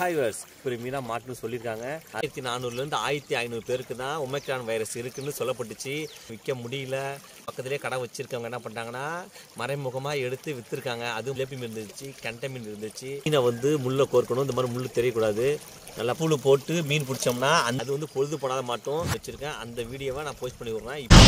ஹைவர்ஸ் மீனா மாட்டுன்னு சொல்லியிருக்காங்க. 1400லேருந்து 1500 பேருக்கு தான் ஒமைக்ரான் வைரஸ் இருக்குன்னு சொல்லப்பட்டுச்சு. விற்க முடியல. பக்கத்துலேயே கடை வச்சிருக்கவங்க என்ன பண்ணிட்டாங்கன்னா மறைமுகமாக எடுத்து விற்றுருக்காங்க. அதுவும் ஜிலேபி மீன் இருந்துச்சு, கெண்டை மீன் இருந்துச்சு. மீனை முள்ளை கோர்க்கணும், இந்த மாதிரி முள் தெரியக்கூடாது. நல்லா புழு போட்டு மீன் பிடிச்சோம்னா அது பொழுது போடாத மாட்டோம் வச்சுருக்கேன். அந்த வீடியோவை நான் போஸ்ட் பண்ணி விட்றேன். இப்போ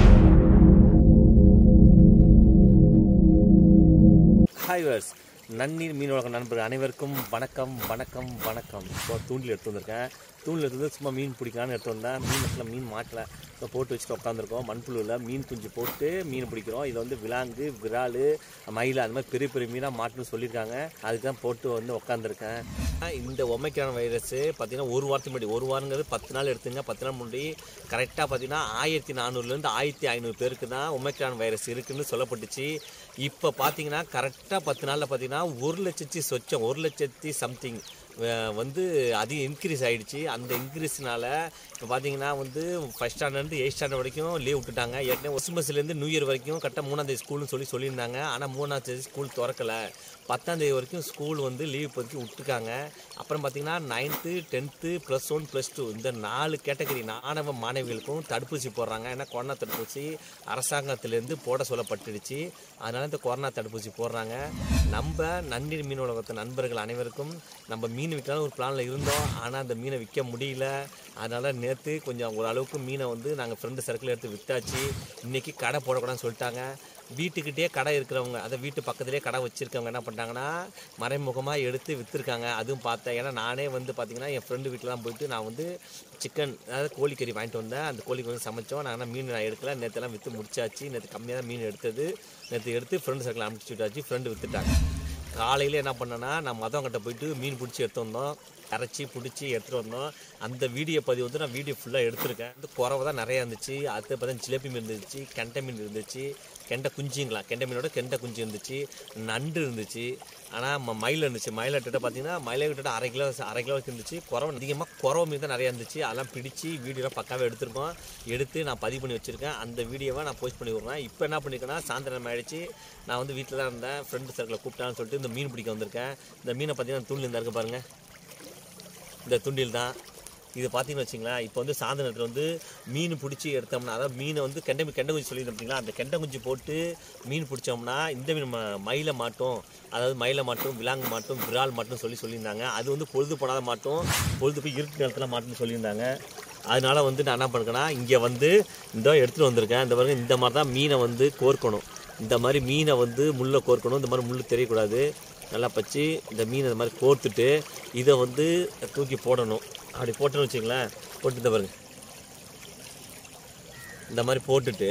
ஹைவர்ஸ் நன்னீர் மீன் வளர்க்கும் நண்பர்கள் அனைவருக்கும் வணக்கம் வணக்கம் வணக்கம். இப்போ தூண்டில் எடுத்து வந்திருக்கேன். தூண்டில் எடுத்து சும்மா மீன் பிடிக்கலான்னு எடுத்து வந்தேன். மீன் மாட்டலை. இப்போ போட்டு வச்சுட்டு உட்காந்துருக்கோம். மண்புழுவில் மீன் குஞ்சு போட்டு மீன் பிடிக்கிறோம். இதில் விலாங்கு, விரால், மயில் அந்த மாதிரி பெரிய பெரிய மீனாக மாட்டுன்னு சொல்லியிருக்காங்க. அதுக்கு தான் போட்டு உட்காந்துருக்கேன். இந்த ஒமைக்ரான் வைரஸ் பார்த்தீங்கன்னா ஒரு வாரத்துக்கு முன்னாடி, ஒரு வாரங்கிறது 10 நாள் எடுத்துங்க. 10 நாள் முன்னாடி கரெக்டாக பார்த்தீங்கன்னா 1400லேருந்து 1500 பேருக்கு தான் ஒமைக்ரான் வைரஸ் இருக்குன்னு சொல்லப்பட்டுச்சு. இப்போ பார்த்தீங்கன்னா கரெக்டாக 10 நாளில் பார்த்தீங்கன்னா 1,00,000 சம்திங் அதிகம் இன்க்ரீஸ் ஆகிடுச்சு. அந்த இன்க்ரீஸ்னால இப்போ பார்த்தீங்கன்னா ஃபஸ்ட் ஸ்டாண்டர்ட்லேருந்து 8th ஸ்டாண்டர்ட் வரைக்கும் லீவ் விட்டுட்டாங்க. ஏற்கனவே கிறிஸ்மஸ்லேருந்து நியூ இயர் வரைக்கும் கரெக்டாக 3ஆம் தேதி ஸ்கூல்னு சொல்லியிருந்தாங்க. ஆனால் 3ஆம் தேதி ஸ்கூல் திறக்கலை. 10ஆம் தேதி வரைக்கும் ஸ்கூல் லீவ் இப்போதைக்கு விட்டுருக்காங்க. அப்புறம் பார்த்தீங்கன்னா 9th, 10th, +1, +2 இந்த 4 கேட்டகரி மாணவ மாணவிகளுக்கும் தடுப்பூசி போடுறாங்க. ஏன்னா கொரோனா தடுப்பூசி அரசாங்கத்திலேருந்து போட சொல்லப்பட்டுடுச்சு. அதனால் இந்த கொரோனா தடுப்பூசி போடுறாங்க. நம்ம நன்னீர் மீன் உலகத்து நண்பர்கள் அனைவருக்கும் நம்ம மீன் விற்கலாம் ஒரு பிளானில் இருந்தோம். ஆனால் அந்த மீனை விற்க முடியல. அதனால் நேற்று கொஞ்சம் ஓரளவுக்கு மீனை நாங்கள் ஃப்ரெண்டு சர்க்கிள் எடுத்து விற்றாச்சு. இன்றைக்கி கடை போடக்கூடாதுன்னு சொல்லிட்டாங்க. வீட்டுக்கிட்டே கடை இருக்கிறவங்க, அதை வீட்டு பக்கத்துலேயே கடை வச்சுருக்கவங்க என்ன பண்ணிட்டாங்கன்னா மறைமுகமாக எடுத்து விற்றுருக்காங்க. அதுவும் பார்த்தேன். ஏன்னா நானே பார்த்தீங்கன்னா என் ஃப்ரெண்டு வீட்டில் தான் போயிட்டு நான் சிக்கன், அதாவது கோழிக்கறி வாங்கிட்டு வந்தேன். அந்த கோழிக்கு சமைச்சோம். நாங்கள் மீன் நான் எடுக்கல. நேற்றுலாம் விற்று முடிச்சாச்சு. நேற்று கம்மியாக தான் மீன் எடுத்தது. நேற்று எடுத்து ஃப்ரெண்டு சர்க்கிள் அனுப்பிச்சி விட்டாச்சு. ஃப்ரெண்டு விற்றுட்டாங்க. காலையில் என்ன பண்ணேன்னா நான் மதவங்கிட்ட போயிட்டு மீன் பிடிச்சி எடுத்து வந்தோம். அரைச்சி பிடிச்சி எடுத்துகிட்டு வந்தோம். அந்த வீடியோ பதிவு நான் வீடியோ ஃபுல்லாக எடுத்திருக்கேன். குறவை தான் நிறையா இருந்துச்சு. அடுத்து பார்த்தா ஜிலேபி மீன் இருந்துச்சு, கெண்டை மீன் இருந்துச்சு, கெண்டை குஞ்சுங்களா, கெண்டை மீனோட கெண்டை குஞ்சு இருந்துச்சு, நண்டு இருந்துச்சு. ஆனால் மயில் இருந்துச்சு. மயிலை கிட்ட பார்த்தீங்கன்னா மயிலை கிட்ட அரை கிலோ இருந்துச்சு. குறவை அதிகமாக குறவை மீன் தான் நிறையா இருந்துச்சு. அதெல்லாம் பிடிச்சி வீடியோலாம் பக்காவே எடுத்திருக்கோம். எடுத்து நான் பதிவு பண்ணி வச்சுருக்கேன். அந்த வீடியோவை நான் போஸ்ட் பண்ணி விட்றேன். இப்போ என்ன பண்ணியிருக்கேன்னா சாயந்தரம் ஆகிடுச்சு. நான் வீட்டில் தான் இருந்தேன். ஃப்ரெண்டு சர்க்கிளில் கூப்பிட்டான்னு சொல்லிட்டு இந்த மீன் பிடிக்க வந்திருக்கேன். இந்த மீனை பார்த்தீங்கன்னா தூண்டில் இருந்தா இருக்க பாருங்கள். இந்த துண்டில் தான் இது பார்த்தீங்கன்னு வச்சிங்களேன். இப்போ சாயந்தர நேரத்தில் மீன் பிடிச்சி எடுத்தோம்னா, அதாவது மீனை கெண்டை குஞ்சு சொல்லியிருந்தீங்களா, அந்த கெண்டை குஞ்சு போட்டு மீன் பிடிச்சோம்னா இந்த மீன் மயிலை மாட்டோம், அதாவது மயிலை மாட்டோம், விலாங்கு மாட்டோம், விரால் மாட்டோம் சொல்லியிருந்தாங்க. அது பொழுது போடாத மாட்டோம், பொழுது போய் இருட்டு நேரத்தில் மாட்டோம்னு சொல்லியிருந்தாங்க. அதனால் நான் என்ன பண்ணுறேன்னா இங்கே இந்த எடுத்துகிட்டு வந்திருக்கேன். இந்த பாருங்க, இந்த மாதிரி தான் மீனை கோர்க்கணும். இந்த மாதிரி மீனை முள்ளை கோர்க்கணும். இந்த மாதிரி முள் தெரியக்கூடாது. நல்லா பச்சு இந்த மீன் இந்த மாதிரி கோர்த்துட்டு இதை தூக்கி போடணும். அப்படி போட்டோன்னு வச்சுங்களேன். போட்டு இந்த பாருங்க, இந்த மாதிரி போட்டுட்டு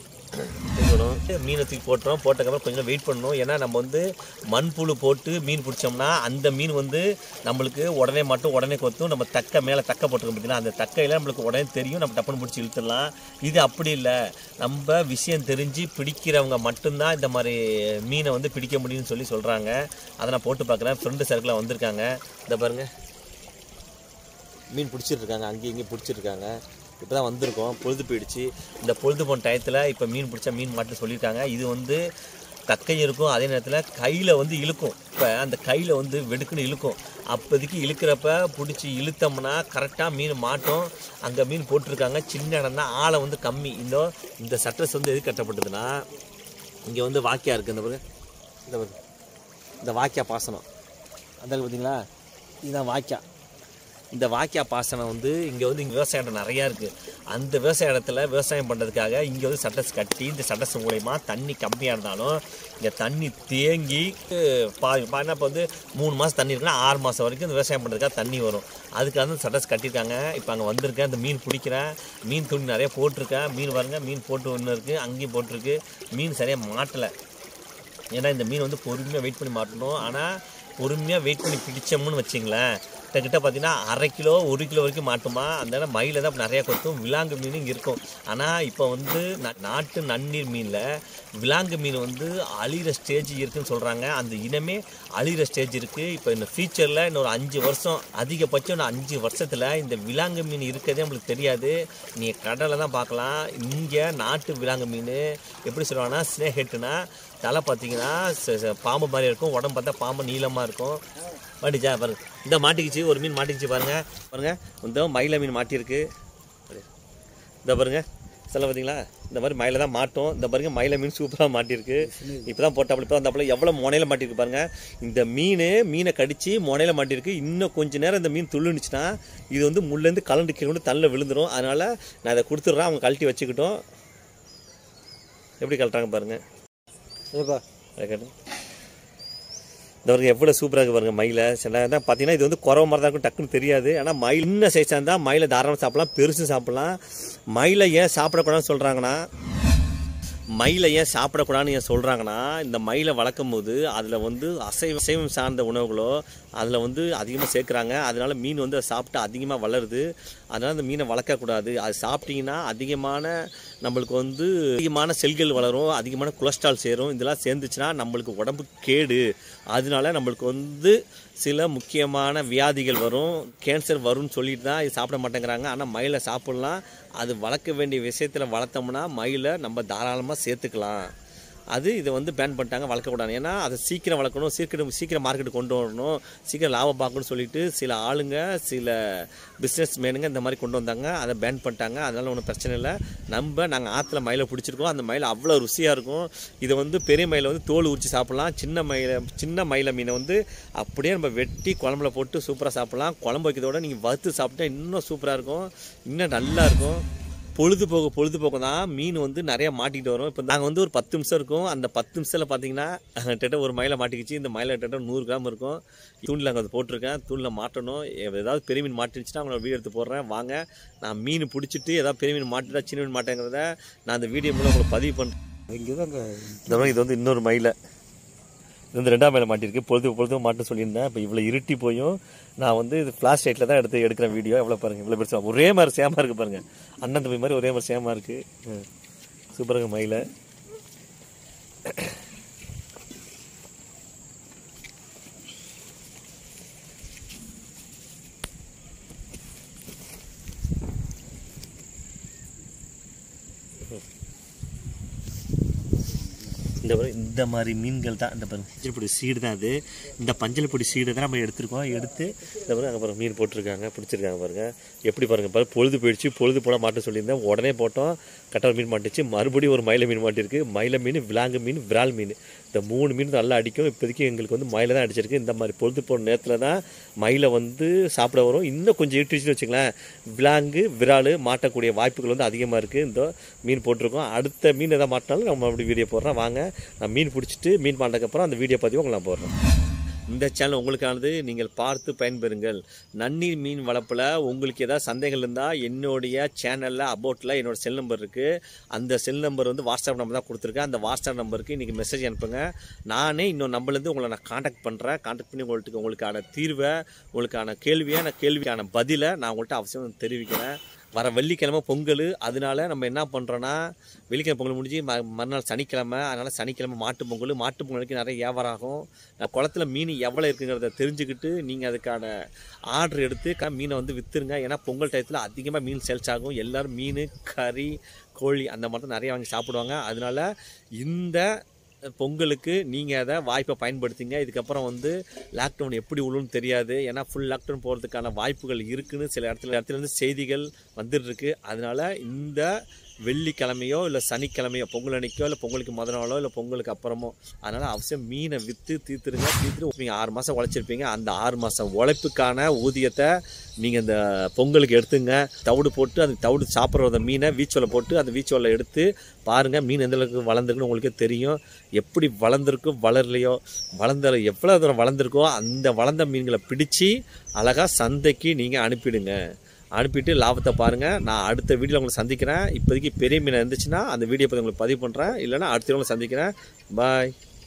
மீனை தூக்கி போட்டுறோம். போட்டதுக்கப்புறம் கொஞ்சம் வெயிட் பண்ணணும். ஏன்னா நம்ம மண்புழு போட்டு மீன் பிடிச்சோம்னா அந்த மீன் நம்மளுக்கு உடனே மட்டும் உடனே கொத்தும். நம்ம மேலே தக்கை போட்டுருக்கோம் பார்த்தீங்கன்னா, அந்த தக்கையில் நம்மளுக்கு உடனே தெரியும். நம்ம டப்புன்னு பிடிச்சி இழுத்துடலாம். இது அப்படி இல்லை. நம்ம விஷயம் தெரிஞ்சு பிடிக்கிறவங்க மட்டும்தான் இந்த மாதிரி மீனை பிடிக்க முடியும்னு சொல்கிறாங்க. அதை நான் போட்டு பார்க்குறேன். ஃப்ரெண்டு சர்க்கிளில் வந்திருக்காங்க. இந்த பாருங்கள், மீன் பிடிச்சிட்ருக்காங்க. அங்கேயும் இங்கேயும் பிடிச்சிருக்காங்க. இப்போ தான் வந்திருக்கோம். பொழுது போயிடுச்சு. இந்த பொழுது போன டயத்தில் இப்போ மீன் பிடிச்சா மீன் மாட்டுன்னு சொல்லியிருக்காங்க. இது தக்கை இருக்கும், அதே நேரத்தில் கையில் இழுக்கும். இப்போ அந்த கையில் வெடுக்குன்னு இழுக்கும். அப்போதைக்கு இழுக்கிறப்ப பிடிச்சி இழுத்தோம்னா கரெக்டாக மீன் மாட்டோம். அங்கே மீன் போட்டிருக்காங்க. சின்ன இடம் தான், ஆழம் கம்மி. இந்த சட்ரஸ் எது கட்டப்பட்டதுன்னா இங்கே வாக்கியா இருக்குது. இந்த வாக்கியா பாசனம் அந்த பார்த்தீங்களா, இதுதான் வாக்கியா. இந்த வாக்கியா பாசனம் இங்கே இங்கே விவசாய இடம் நிறையா இருக்குது. அந்த விவசாய இடத்துல விவசாயம் பண்ணுறதுக்காக இங்கே சட்டஸ் கட்டி, இந்த சட்டஸ் மூலயமா தண்ணி கம்மியாக இருந்தாலும் இங்கே தண்ணி தேங்கி இப்போ 3 மாதம் தண்ணி இருக்குன்னா 6 மாதம் வரைக்கும் இந்த விவசாயம் பண்ணுறதுக்காக தண்ணி வரும். அதுக்காக சட்டஸ் கட்டியிருக்காங்க. இப்போ அங்கே வந்திருக்கேன். இந்த மீன் பிடிக்கிறேன். மீன் துணி நிறைய போட்டிருக்கேன். மீன் பாருங்க, மீன் போட்டு ஒன்று இருக்குது, அங்கேயும் போட்டிருக்கு. மீன் சரியாக மாட்டலை. ஏன்னா இந்த மீன் பொறுமையாக வெயிட் பண்ணி மாட்டணும். ஆனால் பொறுமையாக வெயிட் பண்ணி பிடிச்சோம்னு வச்சிங்களேன், கிட்ட பார்த்தீங்கன்னா 1/2 கிலோ 1 கிலோ வரைக்கும் மாட்டுமா. அந்த மயில தான் நிறையா கொத்தும். விலாங்கு மீன் இங்கே இருக்கும். ஆனால் இப்போ நாட்டு நன்னீர் மீனில் விலாங்கு மீன் அழிகிற ஸ்டேஜ் இருக்குதுன்னு சொல்கிறாங்க. அந்த இனமே அழிகிற ஸ்டேஜ் இருக்குது. இப்போ இந்த ஃபியூச்சரில் இன்னொரு 5 வருஷம், அதிகபட்சம் இன்னும் 5 வருஷத்தில் இந்த விலாங்கு மீன் இருக்கிறதே நம்மளுக்கு தெரியாது. நீங்கள் கடலில் தான் பார்க்கலாம். இங்கே நாட்டு விலாங்கு மீன் எப்படி சொல்லுவாங்கன்னா, ஸ்னேக் ஹெட்டுனா தலை பார்த்தீங்கன்னா பாம்பு மாதிரி இருக்கும். உடம்பு பார்த்தா பாம்பு நீளமாக இருக்கும். மாட்டிச்சா பாருங்க, இந்த மாட்டிக்கிச்சு, ஒரு மீன் மாட்டிக்கிச்சு பாருங்கள். பாருங்கள், இந்த மயில மீன் மாட்டியிருக்கு. இந்த பாருங்க சில பார்த்தீங்களா, இந்த மாதிரி மயில தான் மாட்டோம். இந்த பாருங்க மயில மீன் சூப்பராக மாட்டியிருக்கு. இப்போ தான் போட்டாப்புல, இப்போ வந்தாப்புல எவ்வளோ முனையில் மாட்டியிருக்கு பாருங்கள். இந்த மீனை கடிச்சு முனையில் மாட்டியிருக்கு. இன்னும் கொஞ்சம் நேரம் இந்த மீன் துள்ளுனுச்சுன்னா இது வந்து முள்ளேருந்து கலண்டு கீழே தண்ணில் விழுந்துடும். அதனால் நான் இதை கொடுத்துட்றேன், அவங்க கழட்டி வச்சுக்கிட்டோம். எப்படி கழட்டுறாங்க பாருங்கள். இந்த வரைக்கும் எவ்வளோ சூப்பராக இருக்குது பாருங்கள் மயிலை. சில தான் பார்த்தீங்கன்னா இது வந்து குறவ மாதிரி தான் இருக்கும், டக்குன்னு தெரியாது. ஆனால் மயில் இன்னும் சைஸாக இருந்தால் மயிலை தாராளமாக சாப்பிட்லாம், பெருசு சாப்பிட்லாம். மயிலை ஏன் சாப்பிடக்கூடாதுன்னு சொல்கிறாங்கன்னா, இந்த மயிலை வளர்க்கும் போது அதில் வந்து அசைவம் சார்ந்த உணவுகளோ அதில் வந்து அதிகமாக சேர்க்குறாங்க. அதனால மீன் வந்து அதை சாப்பிட்டு அதிகமாக வளருது. அதனால் அந்த மீனை வளர்க்கக்கூடாது. அது சாப்பிட்டீங்கன்னா நம்மளுக்கு வந்து அதிகமான செல்கள் வளரும், அதிகமான கொலஸ்ட்ரால் சேரும். இதெல்லாம் சேர்ந்துச்சுன்னா நம்மளுக்கு உடம்பு கேடு. அதனால நம்மளுக்கு வந்து சில முக்கியமான வியாதிகள் வரும், கேன்சர் வரும்னு சொல்லிட்டு தான் இது சாப்பிட மாட்டேங்கிறாங்க. ஆனால் மயிலை சாப்பிட்லாம். அது வளர்க்க வேண்டிய விஷயத்தில் வளர்த்தோம்னா மயிலை நம்ம தாராளமாக சேர்த்துக்கலாம். இதை வந்து பேன் பண்ணிட்டாங்க, வளர்க்கக்கூடாது. ஏன்னா அதை சீக்கிரம் வளர்க்கணும், சீக்கிரம் மார்க்கெட்டுக்கு கொண்டு வரணும், சீக்கிரம் லாபம் பார்க்கணும்னு சொல்லிட்டு சில ஆளுங்க, சில பிஸ்னஸ் மேனுங்க இந்த மாதிரி கொண்டு வந்தாங்க. அதை பேன் பண்ணிட்டாங்க. அதனால் ஒன்றும் பிரச்சனை இல்லை. நாங்கள் ஆற்றுல மயிலை பிடிச்சிருக்கோம். அந்த மயிலை அவ்வளோ ருசியாக இருக்கும். இதை வந்து பெரிய மயிலை வந்து தோல் உரிச்சு சாப்பிட்லாம். சின்ன மயிலை மீனை வந்து அப்படியே நம்ம வெட்டி குழம்புல போட்டு சூப்பராக சாப்பிட்லாம். குழம்பு வைக்கிறதோட நீங்கள் வறுத்து சாப்பிட்டா இன்னும் சூப்பராக இருக்கும், இன்னும் நல்லா இருக்கும். பொழுதுபோக்கு தான் மீன் வந்து நிறையா மாட்டிக்கிட்டு வரும். இப்போ நாங்கள் வந்து ஒரு 10 நிமிஷம் இருக்கும். அந்த 10 நிமிஷத்தில் பார்த்தீங்கன்னா கிட்ட ஒரு மயிலை மாட்டிக்கிச்சு. இந்த மயிலை கிட்ட 100 கிராம் இருக்கும். தூண்டில் அங்கே போட்டிருக்கேன், தூண்டில் மாட்டணும். ஏதாவது பெரிய மீன் மாட்டிருச்சுன்னா அவங்களோட வீடியோ எடுத்து போடுறேன். வாங்க, நான் மீன் பிடிச்சிட்டு ஏதாவது பெரிய மீன் மாட்டிட்டா சின்ன மீன் மாட்டேங்கிறத நான் அந்த வீடியோ மூலம் உங்களுக்கு பதிவு பண்ணுறேன். இந்த மாதிரி இது வந்து இன்னொரு மயிலை, இது வந்து 2ஆம் மயிலை மாட்டிருக்கு. பொழுது மாட்டு சொல்லியிருந்தேன். இப்போ இவ்வளோ இருட்டி போயும் நான் வந்து இது ஃப்ளாஷ் லைட்டில் தான் எடுக்கிறேன் வீடியோ. எவ்வளோ பாருங்கள், இவ்வளோ பெருசாக ஒரே மாதிரி சேமாக இருக்குது பாருங்கள். அண்ணன் தம்பி மாதிரி ஒரே மாதிரி சேமாக இருக்குது. சூப்பராக மயிலை. இந்த மாதிரி மீன்கள் தான் இந்த பஞ்சல் பொடி சீடு தான். இந்த பஞ்சல் பொடி சீடு தான் நம்ம எடுத்துருக்கோம். எடுத்து இந்த மாதிரி அங்கே பாருங்கள் மீன் போட்டிருக்காங்க, பிடிச்சிருக்காங்க பாருங்கள். எப்படி பாருங்கள், பொழுது போயிடுச்சு, பொழுது போட மாட்டேன்னு சொல்லியிருந்தேன். உடனே போட்டோம், கட்டால் மீன் மாட்டிச்சு. மறுபடியும் ஒரு மயிலை மீன் மாட்டிருக்கு. மயிலை மீன், விலாங்கு மீன், விரால் மீன், இந்த 3 மீன் நல்லா அடிக்கும். இப்போதைக்கு எங்களுக்கு வந்து மயிலை தான் அடிச்சிருக்கு. இந்த மாதிரி பொழுது போன நேரத்தில் தான் மயிலை வந்து சாப்பிட வரும். இன்னும் கொஞ்சம் இட்டுச்சுன்னு வச்சுங்களேன், விலாங்கு, விரால் மாட்டக்கூடிய வாய்ப்புகள் வந்து அதிகமாக இருக்குது. இந்த மீன் போட்டிருக்கோம். அடுத்த மீன் எதாவது மாட்டினாலும் நம்ம அப்படி வீடியோ போடுறோம். வாங்க, நான் மீன் பிடிச்சிட்டு மீன் மாட்டதுக்கப்புறம் அந்த வீடியோ பதிவு உங்களுக்கு நான் போடுறேன். இந்த சேனல் உங்களுக்கானது, நீங்கள் பார்த்து பயன்பெறுங்கள். நன்னீர் மீன் வளர்ப்பில் உங்களுக்கு ஏதாவது சந்தேகங்கள் இருந்தால் என்னுடைய சேனலில் அபவுட்டில் என்னோடய செல் நம்பர் இருக்குது. அந்த செல் நம்பர் வந்து வாட்ஸ்அப் நம்பர் தான் கொடுத்துருக்கேன். அந்த வாட்ஸ்அப் நம்பருக்கு இன்றைக்கி மெசேஜ் அனுப்புங்க. நானே இன்னொரு நம்பர்லேருந்து உங்களை நான் காண்டாக்ட் பண்ணுறேன். காண்டாக்ட் பண்ணி உங்களுக்கான தீர்வை, உங்களுக்கான கேள்விக்கான பதிலை நான் உங்கள்கிட்ட அவசியம் தெரிவிக்கிறேன். வர வெள்ளிக்கிழமை பொங்கல். அதனால நம்ம என்ன பண்ணுறோன்னா, வெள்ளிக்கிழமை பொங்கல் முடிஞ்சு மறுநாள் சனிக்கிழமை. அதனால் சனிக்கிழமை மாட்டு பொங்கலுக்கு நிறைய வியாபாரம் ஆகும். குளத்துல மீன் எவ்வளோ இருக்குங்கிறத தெரிஞ்சுக்கிட்டு நீங்கள் அதுக்கான ஆர்டர் எடுத்து மீனை வந்து விற்றுருங்க. ஏன்னா பொங்கல் டயத்தில் அதிகமாக மீன் சேல்ஸ் ஆகும். எல்லோரும் மீன், கறி, கோழி அந்த மாதிரி தான் நிறையா வாங்கி சாப்பிடுவாங்க. அதனால் இந்த பொங்கலுக்கு நீங்கள் அதை வாய்ப்பை பயன்படுத்திங்க. இதுக்கப்புறம் வந்து லாக்டவுன் எப்படி உள்ளுன்னு தெரியாது. ஏன்னா ஃபுல் லாக்டவுன் போகிறதுக்கான வாய்ப்புகள் இருக்குதுன்னு சில இடத்துலேருந்து செய்திகள் வந்துட்டுருக்கு. அதனால் இந்த வெள்ளிக்கிழமையோ இல்லை சனிக்கிழமையோ, பொங்கல் அன்னைக்கோ இல்லை பொங்கலுக்கு முத நாளோ இல்லை பொங்கலுக்கு அப்புறமோ, அதனால் அவசியம் மீனை விற்று தீர்த்துருங்க. நீங்கள் 6 மாதம் உழைச்சிருப்பீங்க. அந்த 6 மாதம் உழைப்புக்கான ஊதியத்தை நீங்கள் இந்த பொங்கலுக்கு எடுத்துங்க. தவிடு போட்டு அந்த தவிடு சாப்பிட்ற மீனை வீச்சோலை போட்டு அந்த வீச்சோலை எடுத்து பாருங்கள். மீன் எந்த அளவுக்கு வளர்ந்துருக்குன்னு உங்களுக்கே தெரியும். எப்படி வளர்ந்துருக்கும், வளரலையோ, எவ்வளோ தூரம் வளர்ந்துருக்கோ அந்த வளர்ந்த மீன்களை பிடிச்சி அழகாக சந்தைக்கு நீங்கள் அனுப்பிட்டு லாபத்தை பாருங்கள். நான் அடுத்த வீடியோவில் உங்களை சந்திக்கிறேன். இப்போதைக்கு பெரிய மீனை இருந்துச்சுன்னா அந்த வீடியோ பற்றி உங்களுக்கு பதிவு பண்ணுறேன். இல்லைனா அடுத்த வீடியோவில் சந்திக்கிறேன். பாய்.